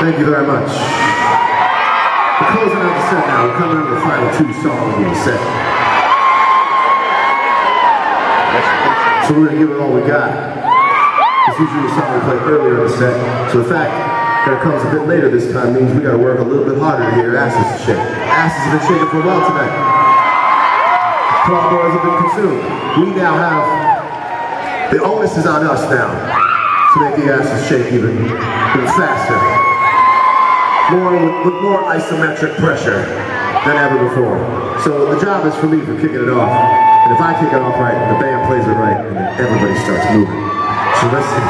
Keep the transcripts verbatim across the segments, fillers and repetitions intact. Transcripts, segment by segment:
Thank you very much. We're closing out the set now. We're coming on to the final two songs of the set. So we're going to give it all we got. This is usually a song we play earlier in the set. So the fact that it comes a bit later this time means we got to work a little bit harder to get your asses to shake. Asses have been shaking for a while tonight. Tall boys have been consumed. We now have, the onus is on us now to make the asses shake even, even faster. More, with more isometric pressure than ever before. So the job is for me for kicking it off. And if I kick it off right, and the band plays it right, and then everybody starts moving. So let's see.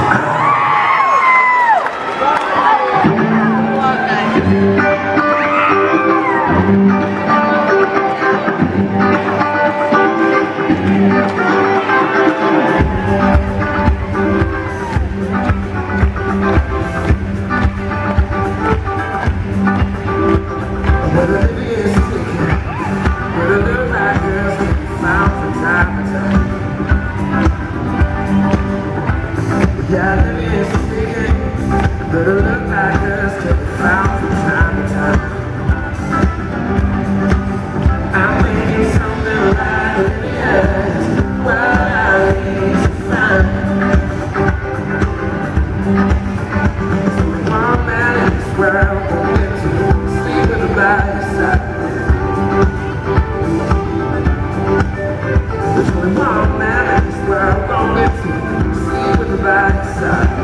Yeah, Olivia is speaking, but it look like us till we found from time to time. I'm thinking something like Olivia's, well, I need to find. So one man in this world won't get to sleep with her by your side. There's only one man in this world won't get to sleep with her by your side.